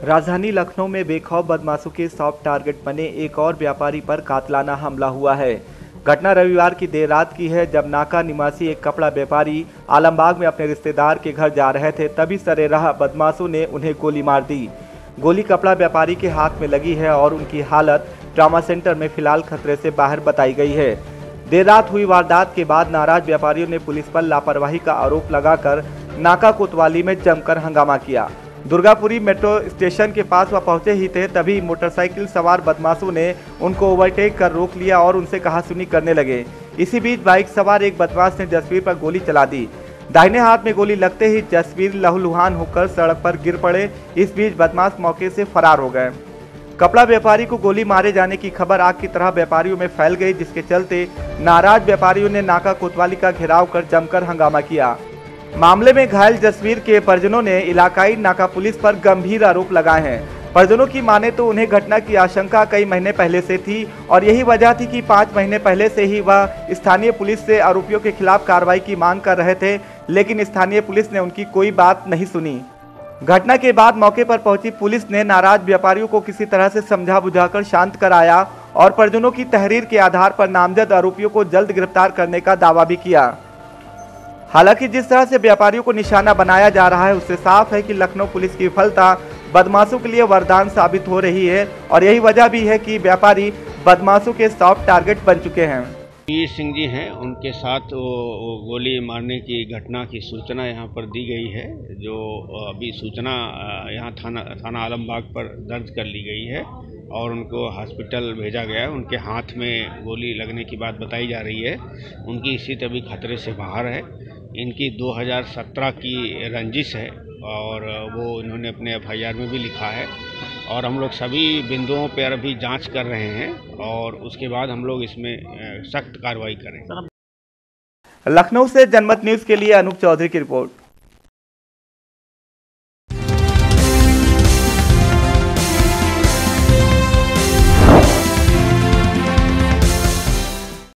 राजधानी लखनऊ में बेखौफ बदमाशों के सॉफ्ट टारगेट बने एक और व्यापारी पर कातलाना हमला हुआ है। घटना रविवार की देर रात की है, जब नाका निवासी एक कपड़ा व्यापारी आलमबाग में अपने रिश्तेदार के घर जा रहे थे, तभी सरेराह बदमाशों ने उन्हें गोली मार दी। गोली कपड़ा व्यापारी के हाथ में लगी है और उनकी हालत ट्रॉमा सेंटर में फिलहाल खतरे से बाहर बताई गई है। देर रात हुई वारदात के बाद नाराज व्यापारियों ने पुलिस पर लापरवाही का आरोप लगाकर नाका कोतवाली में जमकर हंगामा किया। दुर्गापुरी मेट्रो स्टेशन के पास वह पहुंचे ही थे, तभी मोटरसाइकिल सवार बदमाशों ने उनको ओवरटेक कर रोक लिया और उनसे कहासुनी करने लगे। इसी बीच बाइक सवार एक बदमाश ने जसवीर पर गोली चला दी। दाहिने हाथ में गोली लगते ही जसवीर लहूलुहान होकर सड़क पर गिर पड़े। इस बीच बदमाश मौके से फरार हो गए। कपड़ा व्यापारी को गोली मारे जाने की खबर आग की तरह व्यापारियों में फैल गई, जिसके चलते नाराज व्यापारियों ने नाका कोतवाली का घेराव कर जमकर हंगामा किया। मामले में घायल जसवीर के परिजनों ने इलाकाई नाका पुलिस पर गंभीर आरोप लगाए हैं। परिजनों की माने तो उन्हें घटना की आशंका कई महीने पहले से थी और यही वजह थी कि 5 महीने पहले से ही वह स्थानीय पुलिस से आरोपियों के खिलाफ कार्रवाई की मांग कर रहे थे, लेकिन स्थानीय पुलिस ने उनकी कोई बात नहीं सुनी। घटना के बाद मौके पर पहुंची पुलिस ने नाराज व्यापारियों को किसी तरह से समझा बुझाकर शांत कराया और परिजनों की तहरीर के आधार पर नामजद आरोपियों को जल्द गिरफ्तार करने का दावा भी किया। हालांकि जिस तरह से व्यापारियों को निशाना बनाया जा रहा है, उससे साफ है कि लखनऊ पुलिस की विफलता बदमाशों के लिए वरदान साबित हो रही है और यही वजह भी है कि व्यापारी बदमाशों के सॉफ्ट टारगेट बन चुके हैं। वीर सिंह जी हैं, उनके साथ वो गोली मारने की घटना की सूचना यहाँ पर दी गई है। जो अभी सूचना यहाँ थाना आलमबाग पर दर्ज कर ली गई है और उनको हॉस्पिटल भेजा गया है। उनके हाथ में गोली लगने की बात बताई जा रही है। उनकी स्थिति अभी खतरे से बाहर है। इनकी 2017 की रंजिश है और वो इन्होंने अपने FIR में भी लिखा है और हम लोग सभी बिंदुओं पर अभी जांच कर रहे हैं और उसके बाद हम लोग इसमें सख्त कार्रवाई करें। लखनऊ से जनमत न्यूज़ के लिए अनूप चौधरी की रिपोर्ट।